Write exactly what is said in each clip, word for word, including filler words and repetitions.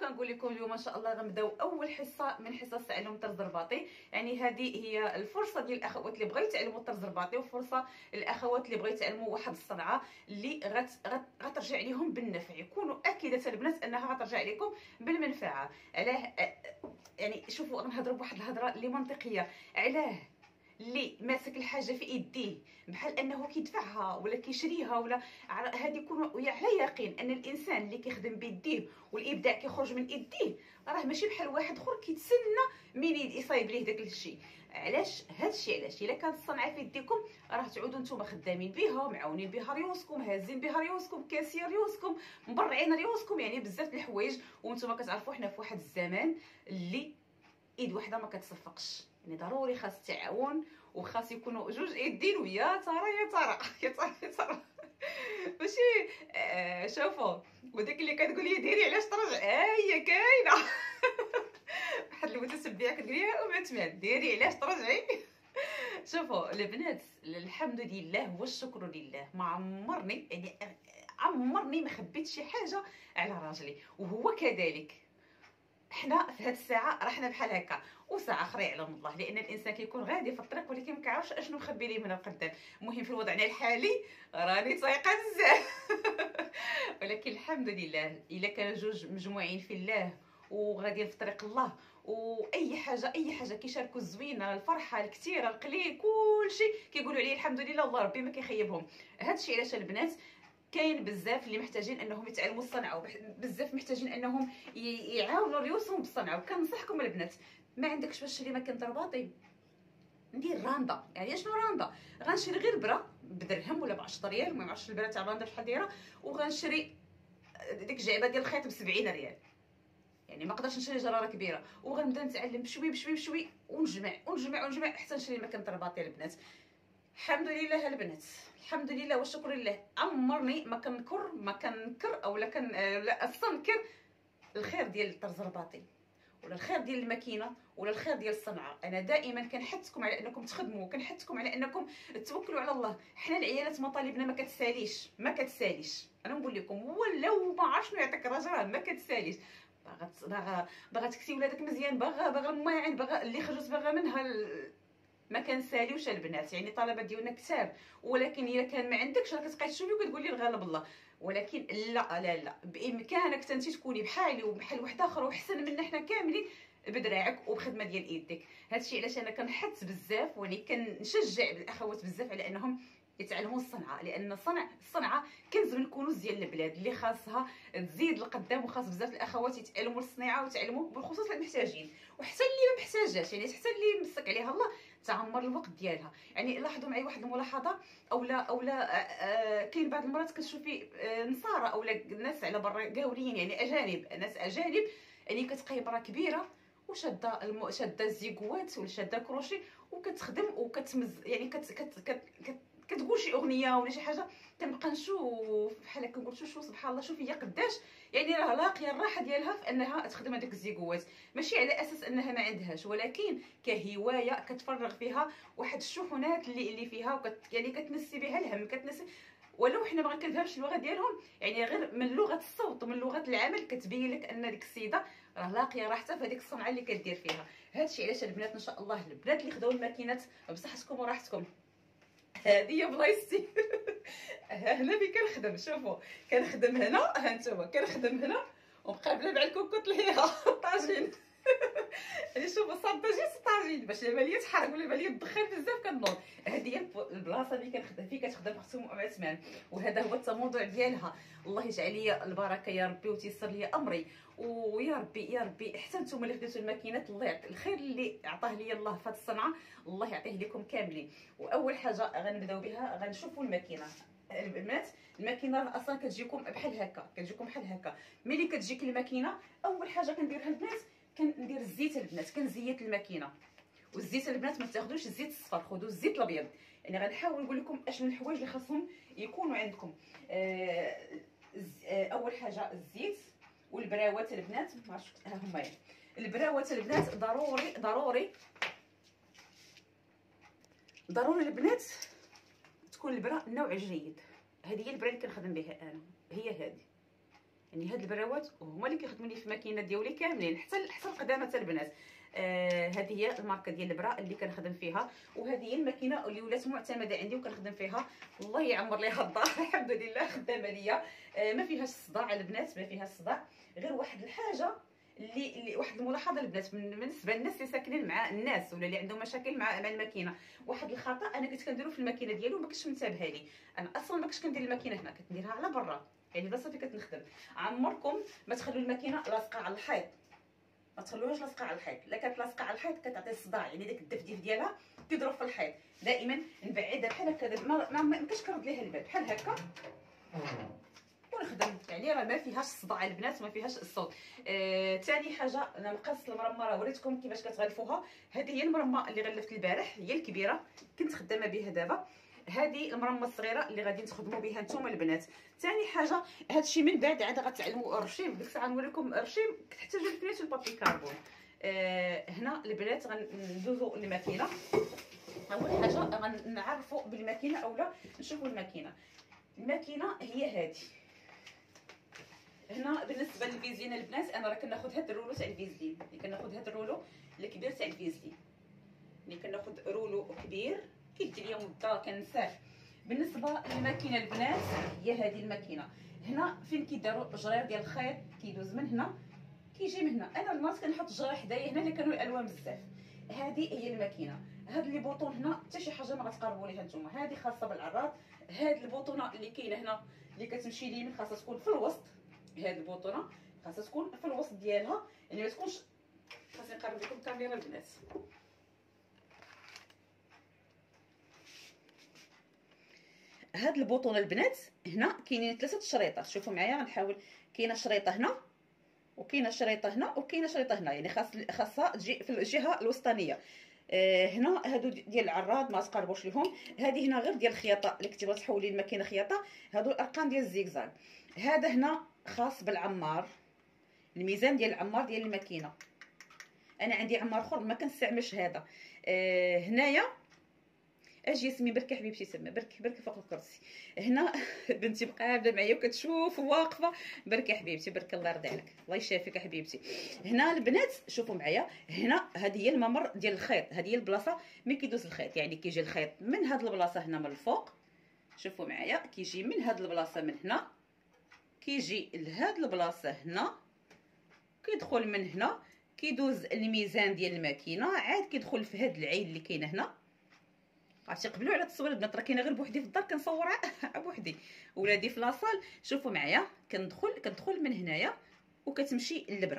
كنقول لكم اليوم ان شاء الله غنبداو اول حصه من حصص تعلم الطرز الرباطي. يعني هذه هي الفرصه ديال الاخوات اللي بغاو يتعلموا الطرز الرباطي، وفرصه للاخوات اللي بغاو يتعلموا واحد الصنعه اللي غت... غت... غترجع لهم بالنفع. يكونوا اكيده البنات انها غترجع لكم بالمنفعه. علاه؟ يعني شوفوا غنهضروا بواحد الهضره اللي منطقيه. علاه اللي ماسك الحاجه في يديه بحال انه كيدفعها ولا كيشريها ولا هذه يكون على يقين ان الانسان اللي كيخدم بيديه والابداع كيخرج من يديه راه ماشي بحال واحد اخر كيتسنى مين يصايب ليه داك الشيء. علاش هذا الشيء؟ علاش الا كانت الصنعه في يديكم راه تعودوا نتوما خدامين بها، معاونين بها ريوسكم، هازين بها ريوسكم، كاسيين ريوسكم، مبرعين ريوسكم، يعني بزاف د الحوايج. وانتم كتعرفوا حنا في واحد الزمان اللي ايد وحده ما كتصفقش، يعني ضروري خاص التعاون وخاص يكونوا جوج ايدين. ويا ترى يا ترى يا ترى يا ترى ماشي آه شوفوا. وداك اللي كتقول لي ديري علاش ترجع هي كاينه واحد المتسبعه كتقول لي ام عثمان ديري علاش ترجعي. شوفوا البنات، الحمد لله والشكر لله ما عمرني يعني عمرني ما خبيت شي حاجه على راجلي، وهو كذلك. حنا في هاد الساعه راه حنا بحال هكا، وساعه اخرى يعلم الله، لان الانسان كيكون غادي في الطريق ولكن ما كيعرفش اشنو مخبي ليه من القدام. المهم في وضعنا الحالي راني طايقه بزاف ولكن الحمد لله الا كان جوج مجموعين في الله وغاديين في طريق الله، واي حاجه اي حاجه كيشاركوا الزوينه، الفرحه، الكثيره، القليل، كلشي كيقولوا عليه الحمد لله، الله ربي ما كيخيبهم. هادشي علاش البنات كاين بزاف اللي محتاجين انهم يتعلموا الصنعه، وبزاف محتاجين انهم يعاونوا ريوسهم بالصنعه. وكنصحكم البنات، ما عندكش باش تشري ماكينه رباطي، ندير راندا. يعني شنو راندا؟ غنشري غير بره بدرهم ولا ب عشرة ريال، ما عرفتش البره تاع راندا شحال دايره، وغنشري ديك الجعبه ديال الخيط ب سبعين ريال. يعني ما قدرتش نشري جراره كبيره، وغنبدا نتعلم بشوي بشوي بشوي ونجمع ونجمع ونجمع حتى نشري ماكينه رباطي البنات. الحمد لله البنات، الحمد لله والشكر لله. عمرني ما كنكر ما كنكر اولا كن لا استنكر الخير ديال الطرز الرباطي ولا الخير ديال الماكينه ولا الخير ديال الصنعه. انا دائما كنحثكم على انكم تخدموا، كنحثكم على انكم توكلوا على الله. حنا العيالات مطالبنا ما كتساليش ما كتساليش انا نقول لكم، ولو ما عرفت شنو يعطيك الرجل ما كتساليش. باغا باغا باغا تكسي ولادك مزيان، باغا باغا الماعن، باغا اللي خرجت باغا منها ال... ما كنساليوش البنات. يعني الطلبه ديالنا كثار، ولكن الا كان ما عندكش راه كتبقاي تشوفي وكتقول لي الغالب الله. ولكن لا لا لا، بامكانك انت تكوني بحالي وبحال واحد اخر وحسن منا حنا كاملين بدراعك وبخدمه ديال ايديك. هادشي علاش انا كنحث بزاف واني كنشجع الاخوات بزاف على انهم يتعلموا الصنعه، لان الصنع الصنعه كنز من كنوز ديال البلاد اللي خاصها تزيد لقدام، وخاص بزاف الاخوات يتعلموا الصناعه ويتعلموا بالخصوص المحتاجين، وحتى اللي ما محتاجاش، يعني حتى اللي مسك عليها الله تعمر الوقت ديالها. يعني لاحظوا معي واحد الملاحظه اولا اولا كاين بعض المرات كتشوفي نصارى اولا ناس على برا قاولين، يعني اجانب، ناس اجانب، يعني كتلقاي برا كبيره وشاده الم... شاده الزيكوات ولا شاده الكروشي وكتخدم وكتمز، يعني كت كت كت, كت... كتقول شي اغنيه ولا شي حاجه، كنبقى نشوف بحال هكا نقول شو شو سبحان الله، شوفي هي قداش يعني راه لاقيه الراحه ديالها في انها تخدم هذيك الزيكوات، ماشي على اساس انها ما عندهاش، ولكن كهوايه كتفرغ فيها واحد الشحنات اللي اللي فيها وكت يعني كتنسي بها الهم، كتنسي. ولو حنا ما كنفهمش اللغه ديالهم، يعني غير من لغه الصوت ومن لغه العمل كتبين لك ان ديك السيده راه لاقيه راحتها في هذيك الصنعه اللي كدير فيها. هادشي علاش البنات ان شاء الله البنات اللي خداو الماكينات بصحتكم وراحتكم، هذه هي بلايصتي هنا فين كنخدم. شوفوا كنخدم هنا، ها انتما كنخدم هنا ومقابله مع الكوكوط ليها طاجين يعني شوفوا صاباجي طاجين باش لما ليا تحرق ولا ليا تدخل بزاف كنوض. هذه هي البلاصه اللي كنخدم فيه، كتخدم اختي ام عثمان، وهذا هو التموضع ديالها. الله يجعل لي البركه يا ربي وتيسر لي امري، ويا ربي يا ربي حتى نتوما اللي خديتوا الماكينات الله يعطي الخير اللي عطاه لي الله في هذه الصنعه، الله يعطيه لكم كاملين. واول حاجه غنبداو بها غنشوفوا الماكينه. البنات الماكينه راه اصلا كتجيكم بحال هكا، كتجيكم بحال هكا. ملي كتجيك الماكينه اول حاجه كنديرها البنات كندير الزيت البنات، كنزيت الماكينه. والزيت البنات ما تاخذوش الزيت الصفر، خذوا الزيت الابيض. يعني غنحاول نقول لكم اشنو الحوايج اللي خاصهم يكونوا عندكم. آه اول حاجه الزيت والبراوات البنات، ما عرفتش ها هما البراوات البنات ضروري ضروري ضروري البنات تكون البرا نوع جيد. هذه هي البرا اللي كنخدم بها انا، هي هذه يعني هاد البراوات هما اللي كيخدموا لي في الماكينه ديالي كاملين، حتى حتى القدامى حتى البنات. آه هذه هي الماركه ديال البرا اللي كنخدم فيها، وهذه هي الماكينه اللي ولات معتمده عندي وكنخدم فيها. الله يعمر ليها الدار الحمد لله خدامه ليا. آه ما فيهاش صداع البنات، ما فيهاش صداع. غير واحد الحاجه اللي, اللي واحد الملاحظه البنات بالنسبه للناس اللي ساكنين مع الناس ولا اللي عندهم مشاكل مع مع الماكينه. واحد الخطا انا كنت كنديرو في الماكينه ديالي وما كنتش منتبهه ليه. انا اصلا ما كنتش كندير الماكينه هنا، كنديرها على برا، يعني بلا صافي كتنخدم. عمركم ما تخلوا الماكينه لاصقه على الحيط، ما تخلوهاش لاصقه على الحيط. لا كانت لاصقه على الحيط كتعطي الصداع، يعني داك الدفديف ديالها كيضرب في الحيط. دائما نبعدها بحال هكا، ما ما كنرد ليها الباب بحال هكا ونخدم. يعني راه ما فيهاش الصداع البنات، ما فيهاش الصوت. ثاني آه حاجه، انا مقاس المرمى راه وريتكم كيفاش كتغلفوها. هذه هي المرمى اللي غلفت البارح، هي الكبيره كنت خدامه بها دابا. هذه المرمى الصغيره اللي غادي تخدموا بها نتوما البنات. ثاني حاجه، هادشي من بعد عاد غتعلموا الرشيم. ديك الساعه نوريكم الرشيم كتحتاجوا الفليت والبابي كاربون. آه هنا البنات غندوزوا الماكينه. اول حاجه غنعرفوا بالماكينه اولا نشوفوا الماكينه. الماكينه هي هذه. هنا بالنسبه للفيزلين البنات، انا راه كناخذ هاد الرولو تاع الفيزلين، اللي كناخذ هاد الرولو الكبير تاع الفيزلين، اللي كناخذ رولو كبير كيدي ليا مده كنساه. بالنسبه للماكينه البنات هي هذه الماكينه. هنا فين كيداروا الجرير ديال الخيط كيدوز من هنا كيجي من هنا. انا المرات كنحط الجرير حدايا هنا اللي كانوا الالوان بزاف. هذه هي الماكينه. هاد لي بوطون هنا حتى شي حاجه ما غتقربوا ليها نتوما، هذه خاصه بالعراض. هاد البوطونه اللي كاينه هنا اللي كتمشي اليمين خاصها تكون في الوسط. هاد البوطونه خاصها تكون في الوسط ديالها، يعني ما تكونش. خاصني نقرب لكم الكاميرا البنات. هاد البوطونه البنات هنا كاينين ثلاثه شريطات، شوفوا معايا غنحاول. كاينه شريطه هنا وكاينه شريطه هنا وكاينه شريطه هنا، يعني خاص خاصها تجي في الجهه الوسطانيه. آه هنا هادو ديال العراض ما تقربوش ليهم. هذه هنا غير ديال الخياطه اللي كنتي بغا تحولي الماكينه خياطه. هادو الارقام ديال الزيكزاك. هذا هنا خاص بالعمار، الميزان ديال العمار ديال الماكينه. انا عندي عمار اخر ما كنستعملش هذا. آه هنايا اجي سمي برك حبيبتي، سمي برك برك فوق الكرسي. هنا بنتي مقابله معايا وكتشوف واقفه. برك حبيبتي، برك الله يرضي عليك، الله يشافيك حبيبتي. هنا البنات شوفوا معايا، هنا هذه هي الممر ديال الخيط، هذه هي البلاصه ملي كيدوز الخيط. يعني كيجي الخيط من هذه البلاصه هنا من الفوق، شوفوا معايا كيجي من هذه البلاصه من هنا كيجي لهاد البلاصه هنا، كيدخل من هنا كيدوز الميزان ديال الماكينه، عاد كيدخل في هاد العين اللي كاينه هنا. عرفتي قبلوا على التصوير البنات، راه كاينه غير بوحدي في الدار كنصورها بوحدي، ولادي في لاصال. شوفوا معايا كندخل كندخل من هنايا وكتمشي للبره.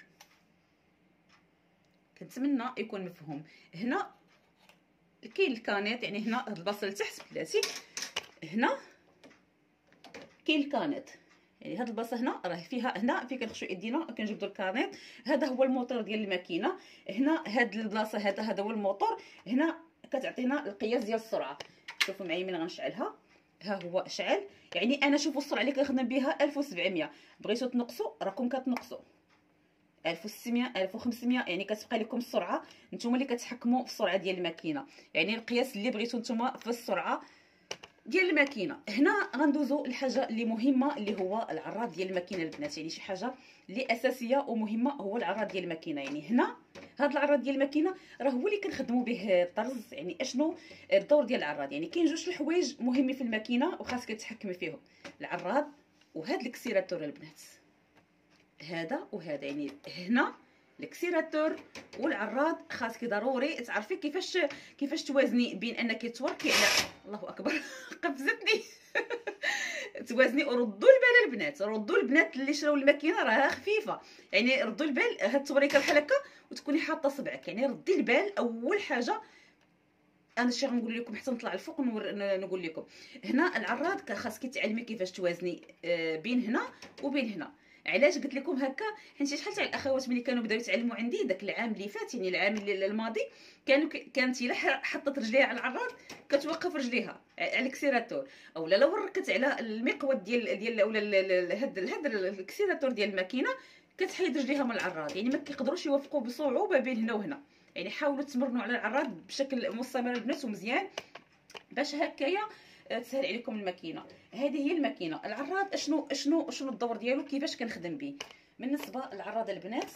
كنتمنى يكون مفهوم. هنا كاين الكانيط، يعني هنا هاد البلاصه لتحت بلاتي، هنا كاين الكانيط، يعني هاد البلاصه هنا راه فيها، هنا فين كنخشوا ايدينا كنجبدوا الكانيط. هذا هو الموتور ديال الماكينه. هنا هاد البلاصه هذا هذا هو الموتور. هنا كتعطينا القياس ديال السرعه. شوفوا معايا من غنشعلها، ها هو شعل. يعني انا شوفوا السرعه اللي كنخدم بها ألف وسبعمية، بغيتو تنقصوا راكم كتنقصوا ألف وستمية ألف وخمسمية، يعني كتبقى لكم السرعه. نتوما اللي كتحكموا في السرعه ديال الماكينه، يعني القياس اللي بغيتو نتوما في السرعه ديال الماكينه. هنا غندوزو الحاجه اللي مهمه اللي هو العراض ديال الماكينه البنات، يعني شي حاجه اللي اساسيه ومهمه هو العراض ديال الماكينه. يعني هنا هاد العراض ديال الماكينه راه هو اللي كنخدموا به الطرز. يعني اشنو الدور ديال العراض؟ يعني كاين جوج الحوايج مهمين في الماكينه وخاصك تتحكمي فيهم، العراض وهاد الكسيراتور البنات، هذا وهذا. يعني هنا الكسيراتور والعراض خاصك ضروري تعرفي كيفاش كيفاش توازني بين انك توركي على، الله اكبر قفزتني توازني. وردوا البال البنات، ردوا البنات اللي شراو الماكينه راها خفيفه، يعني ردوا البال. هاد التوريكه بحال هكا وتكوني حاطه صبعك، يعني ردي البال. اول حاجه انا شي غنقول لكم حتى نطلع الفوق نقول لكم، هنا العراض خاصك تعلمي كيفاش توازني بين هنا وبين هنا. علاش قلت لكم هكا؟ حيت شحال تاع الاخوات ملي كانوا بداو يتعلموا عندي داك العام اللي فات، يعني العام الماضي، كانوا كانت الا حطت رجليها على العراض كتوقف رجليها على الكسيراتور، اولا لو ركت على المقود ديال ديال اولا هاد هاد الكسيراتور ديال الماكينه كتحيد رجليها من العراض. يعني ما كيقدروش يوفقوا بصعوبه بين هنا وهنا. يعني حاولوا تمرنوا على العراض بشكل مستمر البنات ومزيان باش هكايا تسهل عليكم الماكينه. هذه هي الماكينه. العراض اشنو اشنو شنو الدور ديالو، كيفاش كنخدم به. بالنسبه للعراض البنات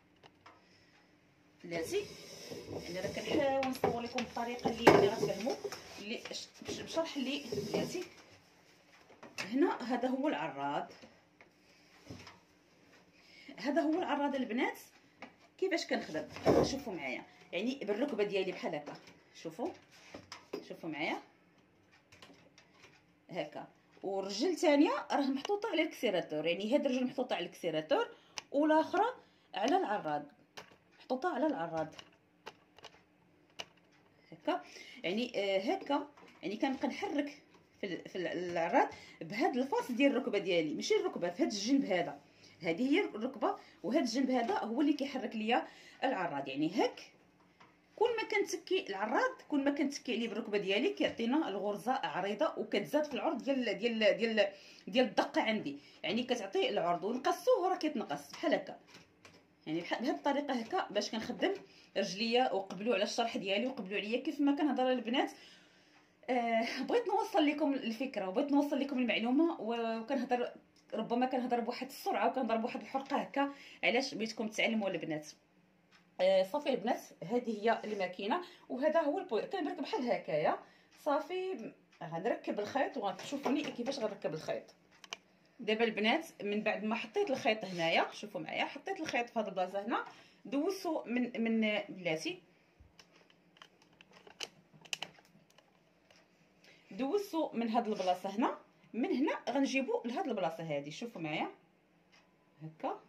بلاتي، يعني راه كنحاول نصور لكم بطريقه اللي اللي غتفهموا، اللي بشرح اللي بلاتي. هنا هذا هو العراض، هذا هو العراض البنات. كيفاش كنخدم شوفوا معايا، يعني بالركبه ديالي بحال هكا. شوفوا شوفوا معايا هكا، والرجل ثانيه راه محطوطه على الكسيراتور، يعني هاد الرجل محطوطه على الكسيراتور والاخرى على العراض، محطوطه على العراض هكا. يعني آه هكا، يعني كنبقى نحرك في في العراض بهاد الفاص ديال الركبه ديالي، ماشي الركبه في هاد الجنب هذا، هذه هي الركبه، وهاد الجنب هذا هو اللي كيحرك ليا العراض. يعني هك كل ما كنتكي العراض كل ما كنتكي عليه بالركبه ديالي كيعطينا الغرزه عريضه وكتزاد في العرض ديال ديال ديال ديال الدقه عندي، يعني كتعطي العرض. ونقصوه راه كيتنقص بحال هكا، يعني بهذه الطريقه هكا باش كنخدم رجليا. وقبلوا على الشرح ديالي وقبلوا عليا كيف ما كنهضر للبنات. آه بغيت نوصل لكم الفكره وبغيت نوصل لكم المعلومه، وكنهضر ربما كنهضر بواحد السرعه وكنهضر بواحد الحرقه هكا، علاش بغيتكم تعلموا البنات. آه صافي البنات، هذه هي الماكينه وهذا هو البو. كنركب بحال هكايا صافي. غنركب الخيط وغتشوفوني كيفاش غنركب الخيط. دابا البنات من بعد ما حطيت الخيط هنايا، شوفوا معايا، حطيت الخيط في هذه البلاصه هنا، دوزتو من من بلاتي، دوزتو من هذه البلاصه هنا، من هنا غنجيبو لهاد البلاصه هذه. شوفوا معايا هكا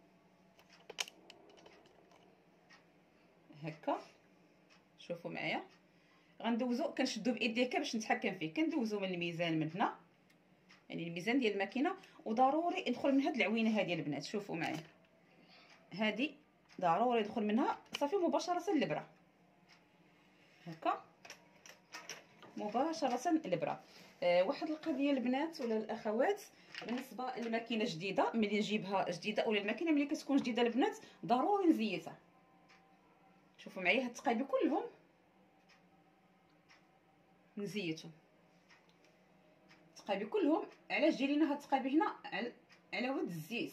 هكا، شوفوا معايا غندوزو، كنشدو بايدي هكا باش نتحكم فيه. كندوزو من الميزان من هنا، يعني الميزان ديال الماكينه، وضروري يدخل من هاد العوينه هذه البنات. شوفوا معايا هذه ضروري يدخل منها صافي مباشره الابره هكا، مباشره الابره. آه واحد القضيه البنات ولا الاخوات، بالنسبه للماكينه جديده، ملي نجيبها جديده ولا الماكينه ملي كتكون جديده البنات ضروري نزيتها. شوفوا معايا هاد التقايبي كلهم نزيتهم، التقايبي كلهم. علاش جاي لينا هاد التقايبي هنا؟ على على ود الزيت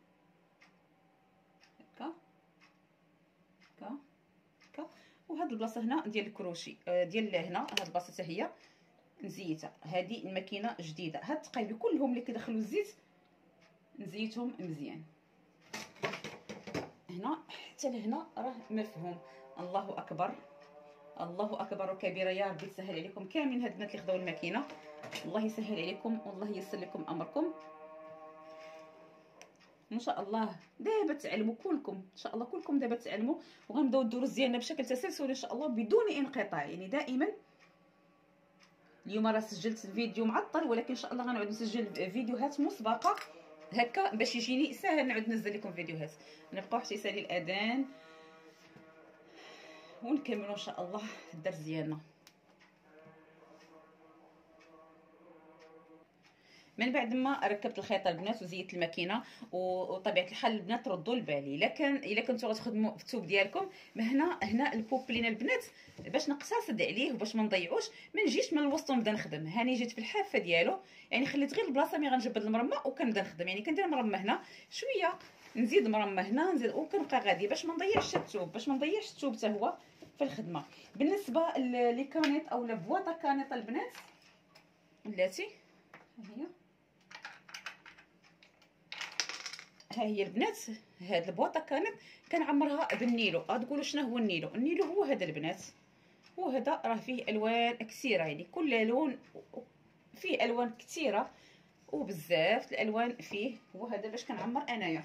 هكا هكا هكا. وهاد البلاصه هنا ديال الكروشي ديال هنا، هاد البلاصه حتى هي نزيتها. هذه الماكينه جديده، هاد التقايبي كلهم اللي كيدخلوا الزيت نزيتهم مزيان. هنا حتى لهنا راه مفهوم. الله اكبر الله اكبر كبيره. يا ربي تسهل عليكم كاملين هاد البنات اللي خداو الماكينه، الله يسهل عليكم والله ييسر لكم امركم ان شاء الله. دابا تعلموا كلكم ان شاء الله، كلكم دابا تعلموا وغنبداو الدروس ديالنا بشكل تسلسلي ان شاء الله بدون انقطاع. يعني دائما اليوم راه سجلت الفيديو معطل، ولكن ان شاء الله غنعود نسجل فيديوهات مسبقه هكا باش يجيني ساهل نعود ننزل لكم فيديوهات. نبقاو حتى يسالي الاذان ونكملوا ان شاء الله الدرس ديالنا. من بعد ما ركبت الخيط البنات وزيت الماكينه، وطبيعه الحال البنات ردوا البال الا كان الا كنتو غتخدموا في الثوب ديالكم هنا هنا البوب لينا البنات باش نقتصد عليه وباش ما نضيعوش، ما نجيش من الوسط ونبدا نخدم. هاني جيت في الحافه ديالو، يعني خليت غير البلاصه ملي غنجبد المرمى وكنبدا نخدم. يعني كندير مرمى هنا شويه، نزيد مرمى هنا، نزيد وكنبقى غادي باش ما نضيعش الثوب، باش ما نضيعش الثوب حتى هو في الخدمه. بالنسبه لي كانيط او لبواطه كانيط البنات بلاتي، ها هي ها هي البنات. هاد البواطه كانت كنعمرها بالنيلو. غتقولوا شنو هو النيلو؟ النيلو هو هذا البنات، وهذا راه فيه الوان كثيره، يعني كل لون فيه الوان كثيره وبزاف الالوان فيه. وهذا باش كنعمر انايا.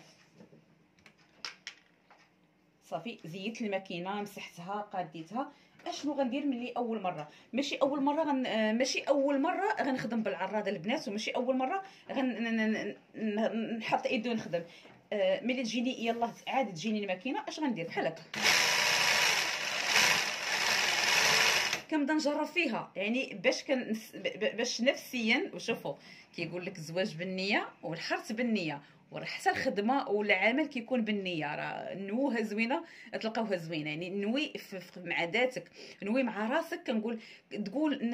صافي زيت الماكينه، مسحتها، قاديتها. اشنو غندير ملي اول مره؟ ماشي اول مره غن... ماشي اول مره غنخدم بالعراض البنات، وماشي اول مره غن نحط ايدي ونخدم. آه ملي تجيني يلاه عاد تجيني الماكينه اش غندير؟ بحال هكا كنبدا نجرب فيها، يعني باش كن باش نفسيا. وشوفوا كيقول لك الزواج بالنيه والحرث بالنيه، وراه حتى الخدمه والعمل كيكون بالنيه. راه نوها زوينه تلقاوها زوينه، يعني نوي مع ذاتك، نوي مع راسك. كنقول تقول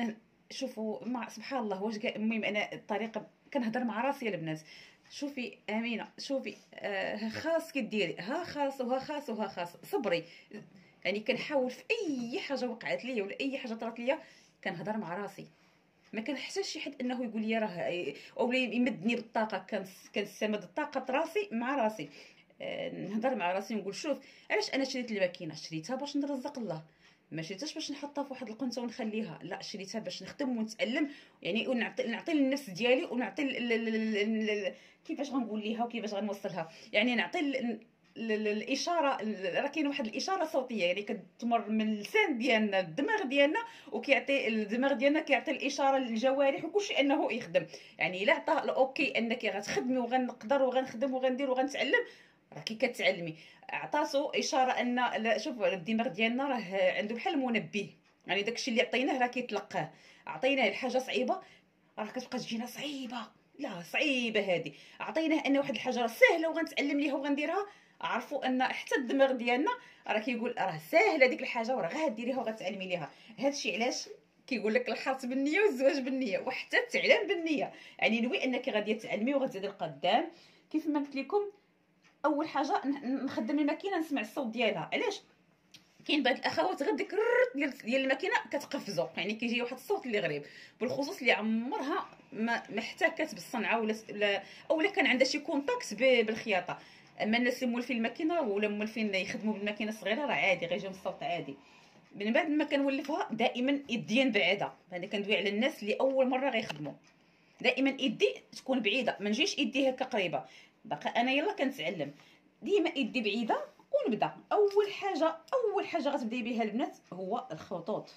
شوفوا مع سبحان الله واش قال. المهم انا الطريقه كنهضر مع راسي البنات. شوفي امينه، شوفي آه خاص كديري ها خاص وها خاص وها خاص، صبري. يعني كنحاول في اي حاجه وقعت لي ولا اي حاجه طرات لي كنهضر مع راسي، ما كنحتاج شي حد انه يقول لي راه اولا يمدني بالطاقه. كنستمد الطاقه راسي مع راسي. آه نهضر مع راسي ونقول شوف علاش انا شريت الماكينه، شريتها باش نرزق الله، ما شريتهاش باش نحطها في واحد القنته ونخليها، لا شريتها باش نخدم ونتعلم. يعني ونعطي نعطي للنفس ديالي ونعطي ال- ال- ال- ال- ال- كيفاش غنقول ليها وكيفاش غنوصلها. يعني نعطي ال- ال- ال- الاشاره. ال- راه كاين واحد الاشاره صوتيه يعني كتمر من اللسان ديالنا الدماغ ديالنا، وكيعطي الدماغ ديالنا كيعطي الاشاره للجوارح وكلشي انه يخدم. يعني الا عطى الاوكي انك غتخدمي وغنقدر وغنخدم وغندير وغنتعلم، راكي كتعلمي. عطاتو اشاره ان لا شوف الدماغ ديالنا راه عنده بحال المنبه. يعني داكشي اللي عطيناه راه كيتلقاه. عطيناه الحاجه صعيبه راه كتبقى تجينا صعيبه، لا صعيبه هذه. عطيناه ان واحد الحاجه راه سهله وغنتعلم ليها وغنديرها، عرفوا ان حتى الدماغ ديالنا راه كيقول راه ساهله ديك الحاجه وراه غير ديريها وغتعلمي ليها. هادشي علاش كيقول لك الحرث بالنيه والزواج بالنيه وحتى التعلم بالنيه. يعني نوي انك غادي تعلمي وغتزيدي القدام. كيف ما قلت لكم اول حاجه نخدم الماكينه نسمع الصوت ديالها. علاش؟ كاين بعض الاخوات غير ديك ديال ديال الماكينه كتقفزو، يعني كيجي واحد الصوت اللي غريب، بالخصوص اللي عمرها ما محتكات بالصنعه ولا ولا اولا كان عندها شي كونتاكت بالخياطه. اما الناس اللي مولفين الماكينه ولا مولفين يخدموا بالماكينه الصغيره راه عادي غيجيهم الصوت عادي. من بعد ما كنولفها دائما يديا بعيده. انا كندوي على الناس اللي اول مره غيخدموا، دائما يدي تكون بعيده، ما نجيش يدي هكا قريبه. باقا انا يلا كنتعلم ديما يدي بعيده. ونبدا اول حاجه اول حاجه غتبداي بها البنات هو الخطوط.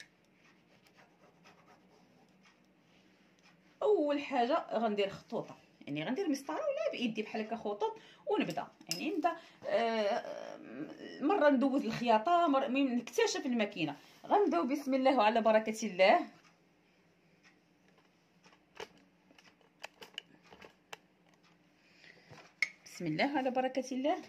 اول حاجه غندير خطوطه، يعني غندير مسطره ولا بايدي بحال هكا خطوط ونبدا. يعني نبدا آه مره ندوز الخياطه، مره نكتشف الماكينه. غنبداو بسم الله وعلى بركه الله. بسم الله على بركه الله.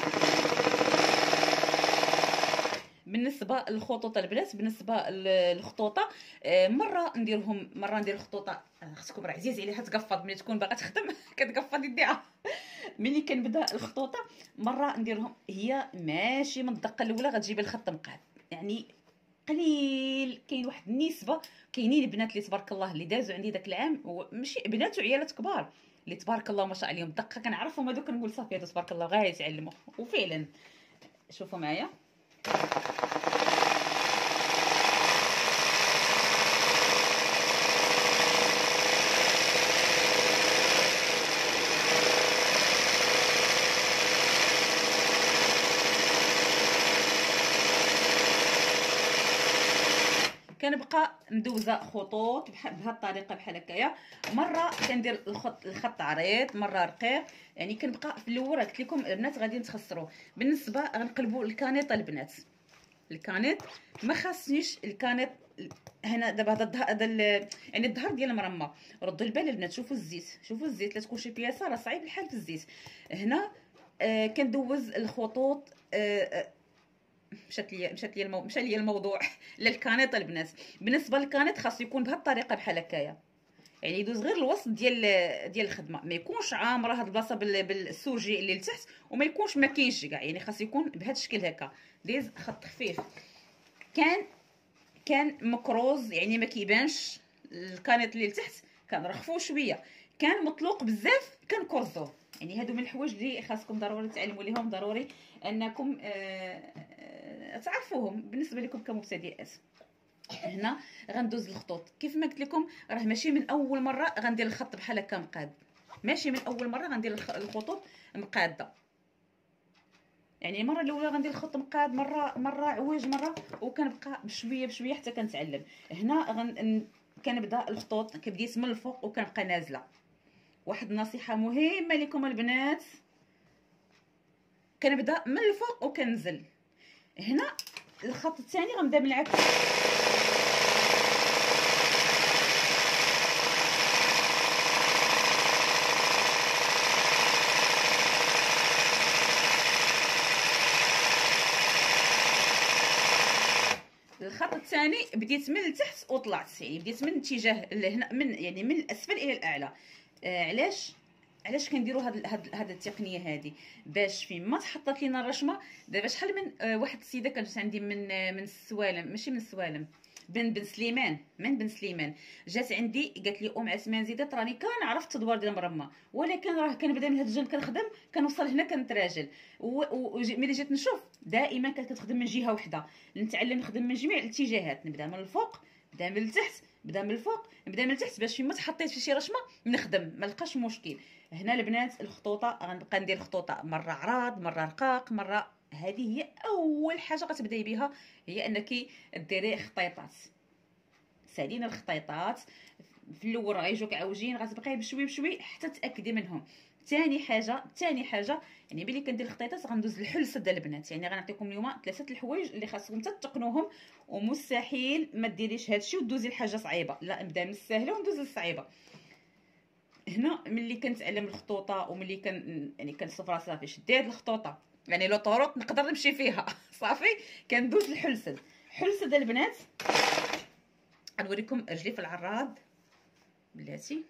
بالنسبه للخطوط البنات، بالنسبه للخطوطه مره نديرهم مره ندير خطوطه خصكم راه عزيز عليها تقفض ملي تكون باغا تخدم كتقفض يديها. ملي كنبدا الخطوطه مره نديرهم هي ماشي من الدقه الاولى غتجيب الخط مقاد، يعني قليل. كاين واحد النسبه، كاينين بنات اللي تبارك الله اللي دازوا عندي داك العام، ماشي بنات وعيالات كبار اللي تبارك الله ما شاء عليهم الدقه كنعرفهم هذوك كنقول صافي هادو تبارك الله غير يتعلموا. وفعلا شوفوا معايا كنبقى مدوزه خطوط بهذه الطريقه بحال هكايا. مره كندير الخط الخط عريض مره رقيق. يعني كنبقى في الاول قلت لكم البنات غادي نتخسروا. بالنسبه غنقلبوا الكانيط البنات، الكانيط ما خاصنيش الكانيط هنا دابا هذا هذا يعني الظهر ديال المرمى. ردوا البال البنات، شوفوا الزيت، شوفوا الزيت لا تكون شي بياسه راه صعيب الحال في الزيت. هنا آه كندوز الخطوط. آه مشات لي مشات لي المو... مشى لي الموضوع للكانيط البنات. بالنسبه للكانيط خاص يكون بهذه الطريقه بحال هكايا، يعني يدوز غير الوسط ديال ديال الخدمه، ما يكونش عامره هاد البلاصه بال... بالسوجي اللي لتحت وما يكونش ما كاينش كاع. يعني خاص يكون بهذا الشكل هكا ديز خط خفيف. كان كان مكروز يعني ما كيبانش الكانيط اللي لتحت، كان رخفو شويه، كان مطلوق بزاف كنكرزوه. يعني هادو من الحوايج اللي خاصكم ضروري تعلموا ليهم، ضروري انكم آه تعرفوهم بالنسبه لكم كمبتدئات. هنا غندوز الخطوط كيف ما قلت لكم، راه ماشي من اول مره غندير الخط بحال هكا مقاد، ماشي من اول مره غندير الخطوط مقاده. يعني المره الاولى غندير الخط مقاد، مره مره عويج مره، وكنبقى بشويه بشويه حتى كنتعلم. هنا غن... كنبدا الخطوط كبديت من الفوق وكنبقى نازله. واحد النصيحه مهمه لكم البنات، كنبدا من الفوق وكنزل. هنا الخط الثاني غنبدا من العكس. الخط الخط الثاني بديت من التحت وطلعت، يعني بديت من اتجاه هنا، من يعني من الاسفل الى الاعلى. آه علاش علاش كنديروا هاد هاد هاد التقنيه هذه؟ باش فيما تحطات لينا الرشمه. دابا شحال من آه واحد السيده كانت عندي من آه من السوالم، ماشي من السوالم، بن بن سليمان، من بن سليمان، جات عندي قالت لي ام عثمان زيدات راني كنعرف التدوار ديال المرمى، ولكن راه كنبدا من هاد الجنب كنخدم كنوصل هنا كنتراجل، وملي جيت نشوف دائما كانت كتخدم من جهه واحده. نتعلم نخدم من جميع الاتجاهات، نبدا من الفوق، نبدا من التحت، نبدا من الفوق، نبدا من التحت، باش فيما تحطيت في شي رشمه نخدم ما لقاش مشكل. هنا البنات الخطوطه غنبقى ندير خطوطه مره عراض مره رقاق مره. هذه هي اول حاجه غتبداي بها، هي انك ديري خطيطات. سالينا الخطيطات في الاول غيجوك عوجين، غتبقاي بشوي بشوي حتى تاكدي منهم. ثاني حاجه ثاني حاجه يعني ملي كندير الخطيطات غندوز للحلسه ديال البنات. يعني غنعطيكم اليوم ثلاثه الحوايج اللي خاصكم تتقنوهم، ومستحيل ما ديريش هادشي وتدوزي لحاجه صعيبه، لا نبدا من السهله وندوز للصعيبه. هنا ملي كنتعلم الخطوطه وملي كان يعني كنشوف راسي صافي شديت هاد الخطوطه، يعني لو طوروط نقدر نمشي فيها صافي كندوز للحلسد. حلسه ديال البنات غنوريكم رجلي في العراض بلاتي.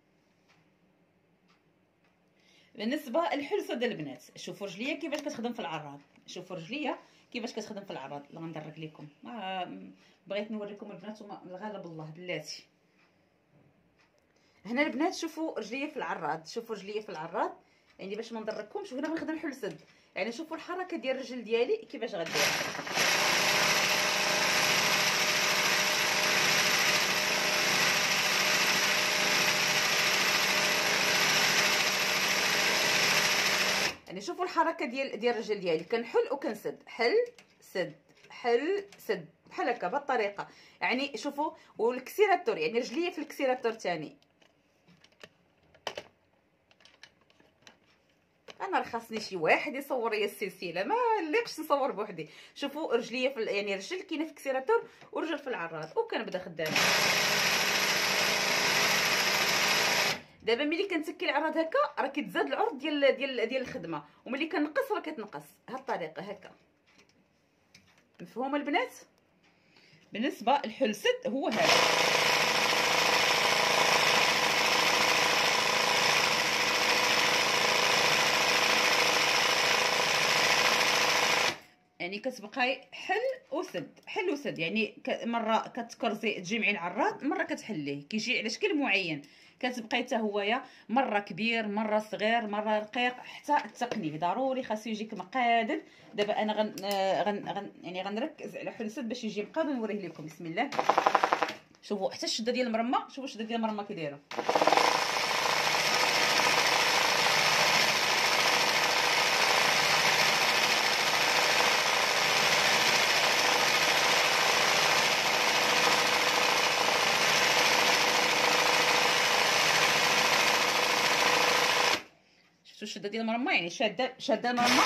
بالنسبه للحلسه ديال البنات، شوفوا رجليا كيفاش كتخدم في العراض، شوفوا رجليا كيفاش كتخدم في العراض. لا غندرك لكم، ما بغيت نوريكم البنات وما الغالب الله بلاتي. هنا البنات شوفوا رجليا في العراض، شوفوا رجليا في العراض، يعني باش ما نضركمش. وهنا غنخدم حلسد، يعني شوفوا الحركه ديال الرجل ديالي كيفاش غدير. يعني شوفوا الحركه ديال ديال الرجل ديالي، كنحل وكنسد، حل سد حل سد بحال هكا بهذه الطريقه. يعني شوفوا والكسيراتور، يعني رجليا في الكسيراتور ثاني. انا راه خاصني شي واحد يصور لي السلسله، ما ليقش نصور بوحدي. شوفوا رجليا في يعني رجل كاينه في الكسيراتور ورجل في العراض، وكنبدا خدامه. دابا ملي كنتكي العراض هكا راه كيتزاد العرض ديال ديال ديال الخدمه، وملي كنقص راه كتنقص بهذه الطريقه هكا. مفهوم البنات؟ بالنسبه للحلسد هو هذا. يعني كتبقاي حل وسد حل وسد، يعني مره كتكرزي تجمعي العراض، مره كتحليه، كيجي على شكل معين. كتبقاي حتى هويا مره كبير مره صغير مره رقيق حتى تقنيه. ضروري خاصو يجيك مقادد. دابا انا غن, غن, غن يعني غنركز على حلسد باش يجي مقادد نوريه لكم. بسم الله. شوفوا حتى الشده ديال المرمى، شوفوا الشده ديال المرمى كي دايره. الشده ديال المرمى، يعني شاده شاده المرمى.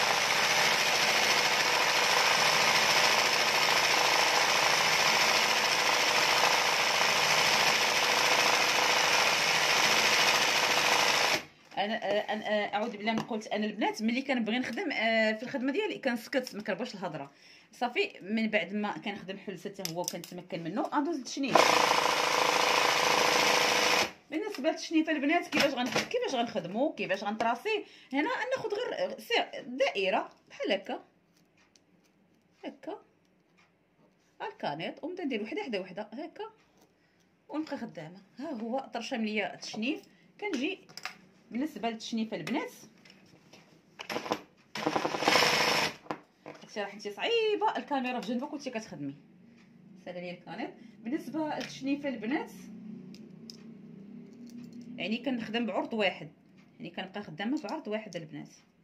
انا انا اعوذ بالله من قلت انا البنات ملي كنبغي نخدم في الخدمه ديالي كنسكت، ما كنبغيش الهضره صافي. من بعد ما كنخدم حلسه حتى هو وكنتمكن منه ندوز للتشنيف. بالنسبه للتشنيفه البنات كيفاش غنخدم كيفاش غنخدمو كيفاش غنطراسي. هنا ناخذ غير دائره بحال هكا هكا الكانيط، ونبدا ندير وحده حدا وحده هكا ونبقى خدامه. ها هو طرشه مليا التشنيف. كنجي بالنسبه للتشنيفه البنات هادشي راه حنتي صعيبه، الكاميرا في جنبك وانتي كتخدمي سالا لي الكانيط. بالنسبه للتشنيفه البنات يعني كنخدم بعرض واحد، يعني كنبقى خدامه بعرض واحد البنات.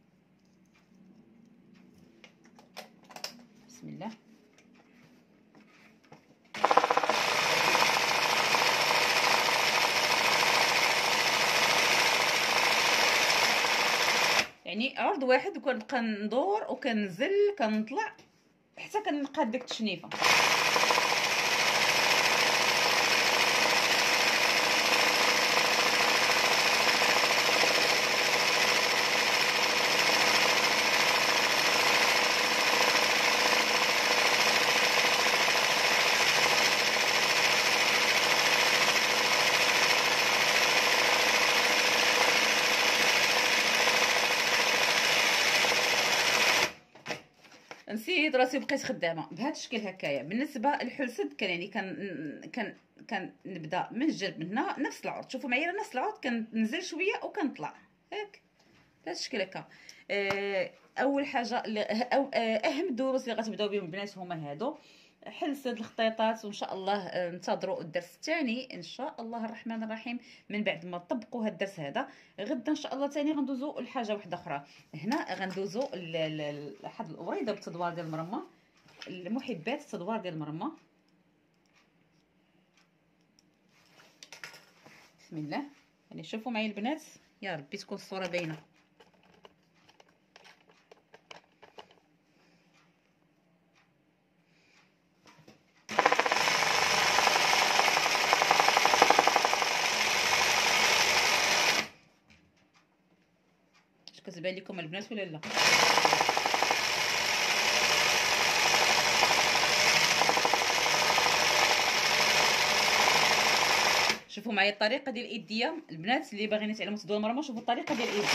بسم الله. يعني عرض واحد وكنبقى ندور وكنزل كنطلع حتى كنقاد ديك التشنيفه. نسيت راسي بقيت خدامه بهذا الشكل هكايا. بالنسبه للحلسد كان يعني كان كان كان نبدا من الجنب من هنا نفس العرض، شوفوا معايا نفس العرض، كننزل شويه وكنطلع هاك بهذا الشكل هكا. آه اول حاجه أو اهم دروس اللي غتبداو بهم البنات هما هادو حلسد الخطيطات، وان شاء الله انتظروا الدرس الثاني ان شاء الله الرحمن الرحيم. من بعد ما طبقوا هذا الدرس هذا غدا ان شاء الله ثاني غندوزو لحاجه واحده اخرى. هنا غندوزو لواحد الوريده بالتدوار ديال المرمى، المحبات التدوار ديال المرمى. بسم الله. يعني شوفوا معايا البنات، يا ربي تكون الصوره باينه. كتبان لكم البنات ولا لا؟ شوفوا معايا الطريقه ديال الايديه البنات اللي باغيين يتعلموا تدوير المرمى، شوفوا الطريقه ديال الايديه.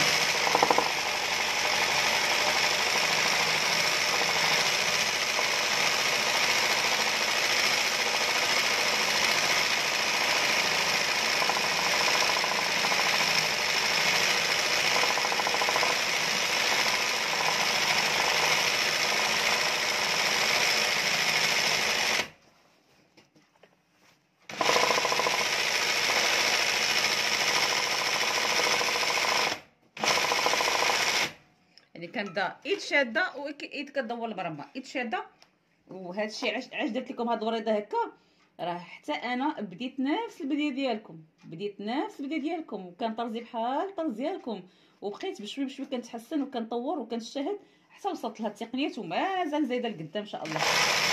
يعني كنبدا ايد شاده وايد كدور المرمى، ايد شاده. وهذا الشيء علاش علاش درت لكم هاد الوريده هكا، راه حتى انا بديت نفس البدايه ديالكم، بديت نفس البدايه ديالكم وكان طرزي بحال الطرز ديالكم، وبقيت بشوي بشوي كنتحسن وكنطور وكنجتهد حتى وصلت لهاد التقنيات ومازال زايده لقدام ان شاء الله.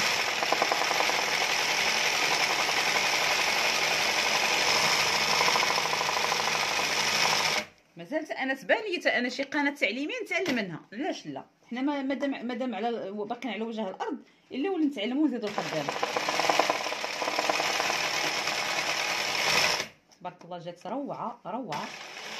مازال انا تبان لي انا شي قناه تعليميه نتعلم منها، علاش لا؟ حنا مادام مادام على باقيين على وجه الارض الا ولا نتعلموا ونزيدوا لقدام. تبارك الله جات روعه روعه.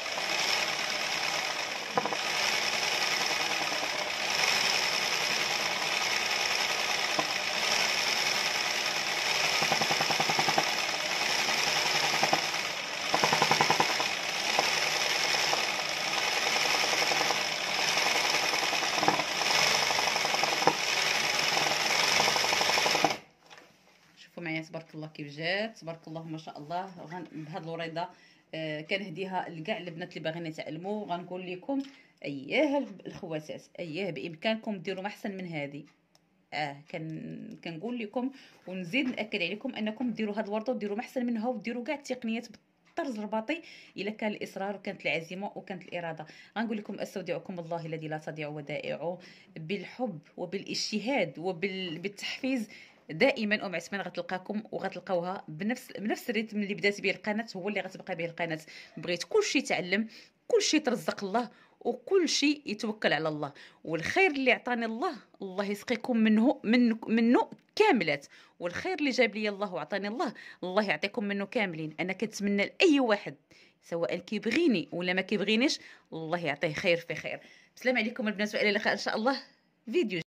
معايا تبارك الله كيف جات، تبارك الله ما شاء الله. بهاد الوريده آه كنهديها لكاع البنات اللي باغيين يتعلموا. غنقول لكم اياه الخواتات، اياه بامكانكم ديروا ما احسن من هذه. اه كان كنقول لكم ونزيد ناكد عليكم انكم ديروا هاد الورده وديروا ما احسن منها، وديروا كاع التقنيات بالطرز الرباطي الا كان الاصرار وكانت العزيمه وكانت الاراده. غنقول لكم استودعكم الله الذي لا تضيع ودائعه، بالحب وبالاجتهاد وبالتحفيز دائما ام عثمان غتلقاكم وغتلقاوها بنفس بنفس الريتم اللي بدات به القناه هو اللي غتبقى به القناه. بغيت كلشي يتعلم، كلشي يترزق الله، وكل شيء يتوكل على الله. والخير اللي عطاني الله الله يسقيكم منه من منه كاملات، والخير اللي جاب لي الله وعطاني الله الله يعطيكم منه كاملين. انا كنتمنى لاي واحد سواء كيبغيني ولا ما كيبغينيش الله يعطيه خير في خير. السلام عليكم البنات والى اللقاء ان شاء الله فيديو